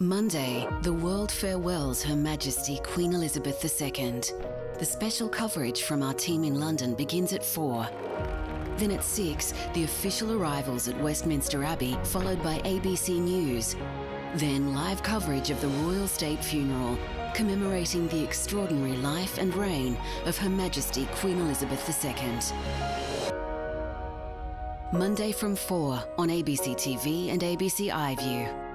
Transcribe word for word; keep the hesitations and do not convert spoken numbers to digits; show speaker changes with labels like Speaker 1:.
Speaker 1: Monday, the world farewells Her Majesty Queen Elizabeth the Second. The special coverage from our team in London begins at four. Then at six, the official arrivals at Westminster Abbey, followed by A B C News. Then live coverage of the Royal State Funeral, commemorating the extraordinary life and reign of Her Majesty Queen Elizabeth the Second. Monday from four on A B C T V and A B C iView.